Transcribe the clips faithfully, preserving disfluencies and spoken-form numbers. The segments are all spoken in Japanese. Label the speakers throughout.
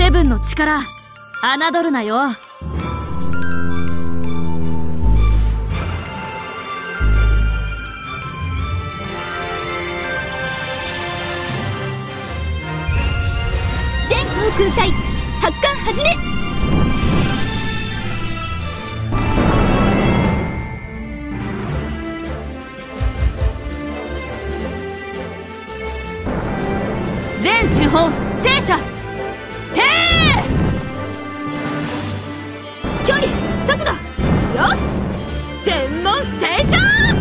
Speaker 1: セブンの力侮るなよ。
Speaker 2: 全航空隊発艦始め。
Speaker 1: 全手法戦車停。
Speaker 2: 距離速度よし全問正勝。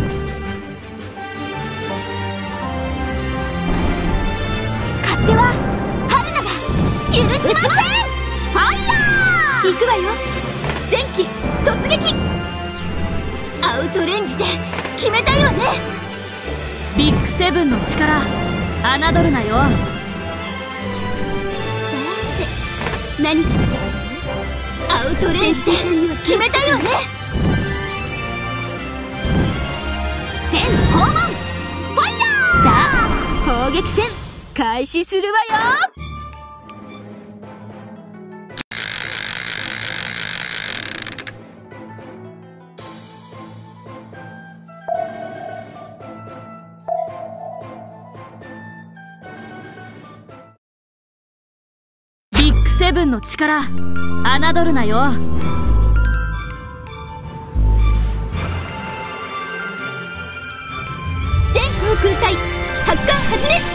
Speaker 2: 勝手は春菜が許しません。ファイヤー。行くわよ。前期突撃。アウトレンジで決めたいわね。
Speaker 1: ビッグセブンの力侮るなよ。
Speaker 2: 何かアウトレンジで決めたいわね。全訪問ファイヤー。さあ砲撃戦開始するわよ。
Speaker 1: ビッグセブンの力侮るなよ。
Speaker 2: 全航空隊発艦始め。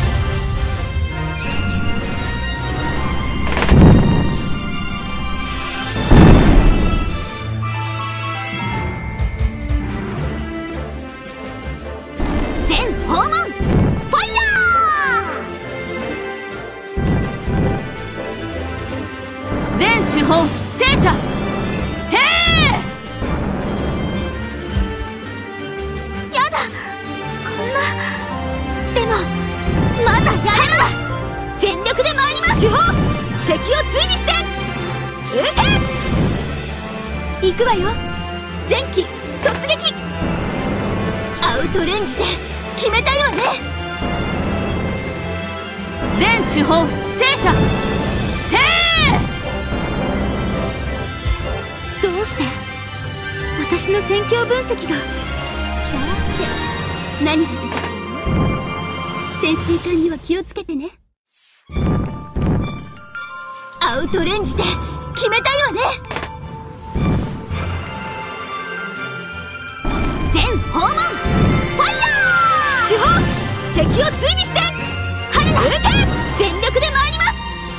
Speaker 2: 全訪問ファイヤー。
Speaker 1: 全手法戦車停。
Speaker 2: やだこんな。でもまだやれる。全力で参ります。手法敵を追尾して撃て。行くわよ。前期突撃。アウトレンジで決めたいわね。
Speaker 1: 全手法戦車停。
Speaker 2: どうして私の戦況分析が。さて何が出てくるの。潜水艦には気をつけてね。アウトレンジで決めたいわね。全訪問ファイヤー。手法敵を追尾して春菜撃て。全力で参ります。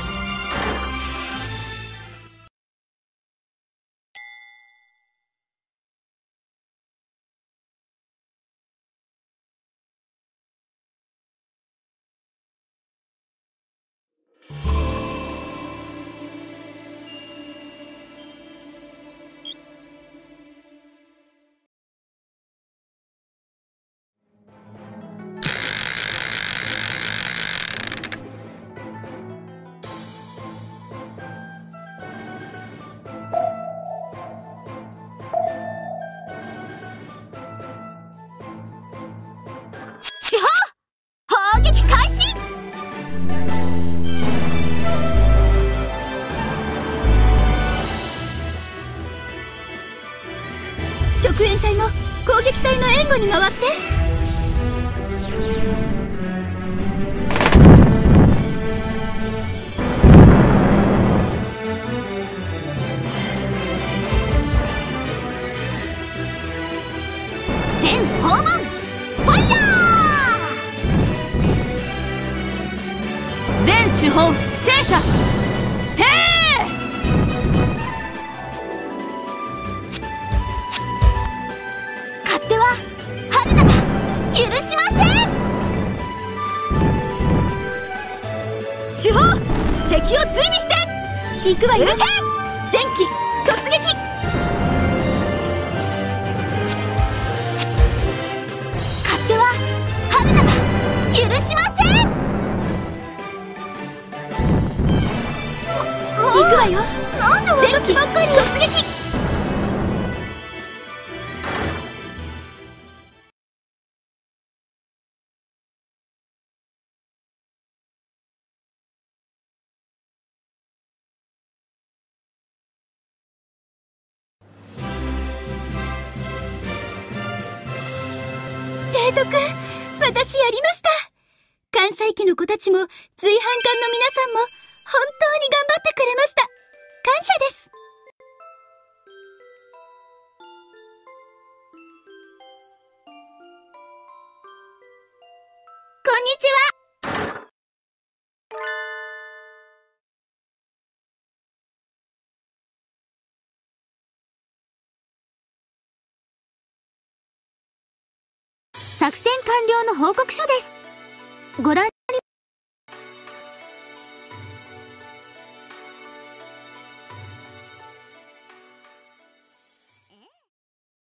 Speaker 2: 手法砲撃開始。直援隊も攻撃隊の援護に回って。全訪問ファイヤー。
Speaker 1: 全手法戦車停。
Speaker 2: 勝手は春菜が許しません。手法敵を追尾して行くわよ。撃て。前期突撃。勝手は春菜が許しません。行くわよ。なんで私ばっかり。突撃。 提督、私やりました。関西機の子たちも随伴艦の皆さんも本当に頑張ってくれました。感謝です。こんにちは。作戦完了の報告書です。ご覧